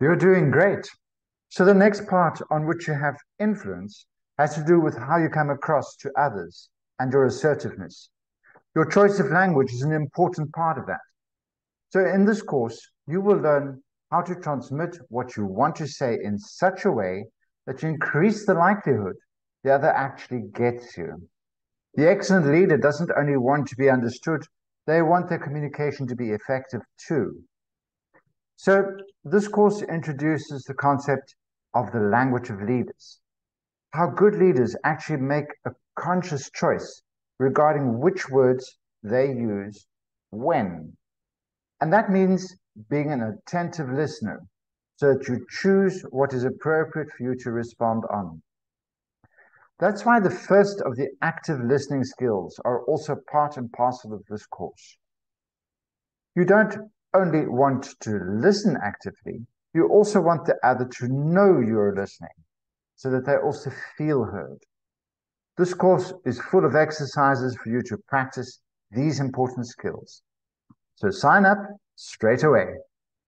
You're doing great. So the next part on which you have influence has to do with how you come across to others and your assertiveness. Your choice of language is an important part of that. So in this course, you will learn how to transmit what you want to say in such a way that you increase the likelihood the other actually gets you. The excellent leader doesn't only want to be understood, they want their communication to be effective too. So this course introduces the concept of the language of leaders. How good leaders actually make a conscious choice regarding which words they use when. And that means being an attentive listener so that you choose what is appropriate for you to respond on. That's why the first of the active listening skills are also part and parcel of this course. You don't only want to listen actively, you also want the other to know you're listening so that they also feel heard. This course is full of exercises for you to practice these important skills. So sign up straight away.